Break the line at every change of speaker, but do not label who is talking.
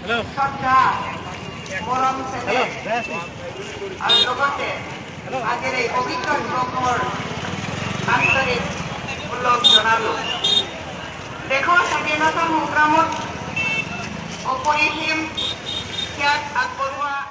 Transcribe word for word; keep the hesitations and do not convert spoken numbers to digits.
শ্ৰদ্ধা মৰম চেনেহ আৰু লগতে আজিৰ এই পবিত্ৰ দিৱসৰ আন্তৰিক উল্লেখ জনালোঁ। দেশৰ স্বাধীনতা সংগ্ৰামত অপৰিসীম ত্যাগ আগবঢ়োৱা